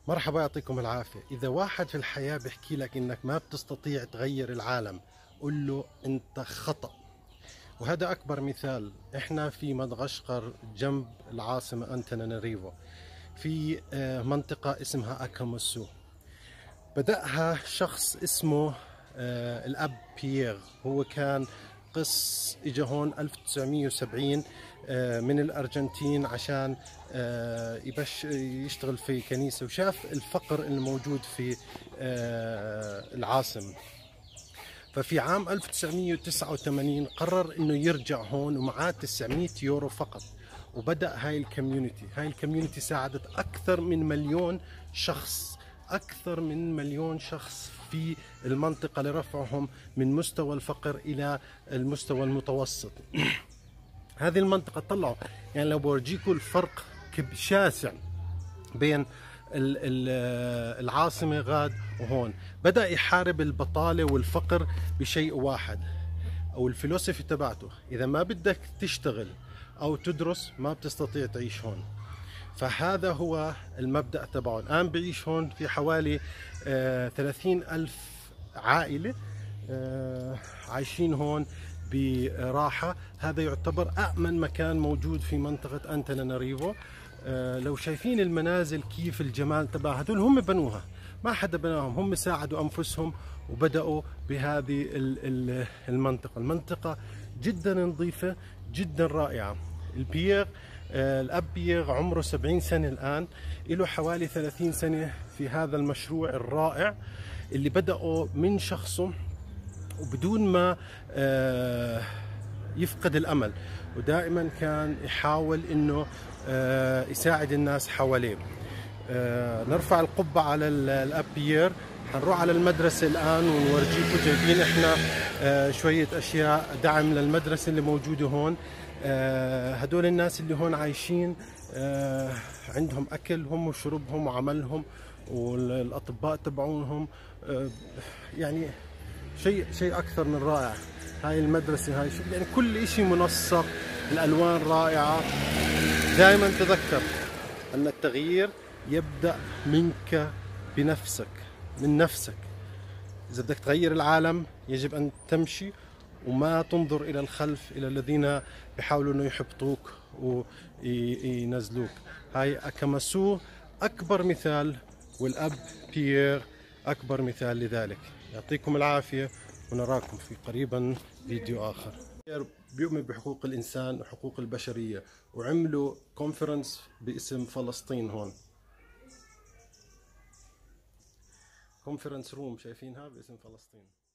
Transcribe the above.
مرحبا، يعطيكم العافية. إذا واحد في الحياة بيحكي لك إنك ما بتستطيع تغير العالم، قل له أنت خطأ. وهذا أكبر مثال. إحنا في مدغشقر جنب العاصمة أنتاناناريفو، في منطقة اسمها أكاماسو. بدأها شخص اسمه الأب بيير. هو كان قس اجى هون 1970 من الأرجنتين عشان يشتغل في كنيسة، وشاف الفقر الموجود في العاصمة. ففي عام 1989 قرر انه يرجع هون ومعاه 900 يورو فقط، وبدأ هاي الكوميونتي ساعدت أكثر من مليون شخص، أكثر من مليون شخص في المنطقة لرفعهم من مستوى الفقر إلى المستوى المتوسط. هذه المنطقة طلعوا، يعني لو بورجيكم الفرق شاسع بين العاصمة غاد وهون. بدأ يحارب البطالة والفقر بشيء واحد، أو الفلسفة تبعته: إذا ما بدك تشتغل أو تدرس ما بتستطيع تعيش هون. فهذا هو المبدأ تبعه. الآن بعيش هون في حوالي 30,000 عائلة عايشين هون براحة. هذا يعتبر أأمن مكان موجود في منطقة أنتاناناريفو. لو شايفين المنازل كيف الجمال تبع، هدول هم بنوها، ما حدا بناهم، هم ساعدوا أنفسهم وبدأوا بهذه المنطقة جدا نظيفة، جدا رائعة. الأب بيير عمره 70 سنة الآن، له حوالي 30 سنة في هذا المشروع الرائع اللي بدأوا من شخصه، وبدون ما يفقد الأمل، ودائما كان يحاول إنه يساعد الناس حواليه. نرفع القبعة على الأب بيير. حنروح على المدرسة الآن ونورجيكم. جايبين إحنا شوية أشياء دعم للمدرسة اللي موجودة هون. هدول الناس اللي هون عايشين عندهم أكل هم وشربهم وعملهم، والأطباء تبعونهم. يعني شيء أكثر من رائع. هاي المدرسة، هاي يعني كل إشي منسق، الألوان رائعة. دائما تذكر أن التغيير يبدأ منك بنفسك، من نفسك. إذا بدك تغير العالم يجب أن تمشي وما تنظر إلى الخلف، إلى الذين بيحاولوا أنه يحبطوك وينزلوك. هاي أكاماسو أكبر مثال، والأب بيير أكبر مثال لذلك. يعطيكم العافية، ونراكم في قريبا فيديو آخر. بيؤمن بحقوق الإنسان وحقوق البشرية، وعملوا كونفرنس باسم فلسطين هون. كونفرنس روم شايفينها باسم فلسطين.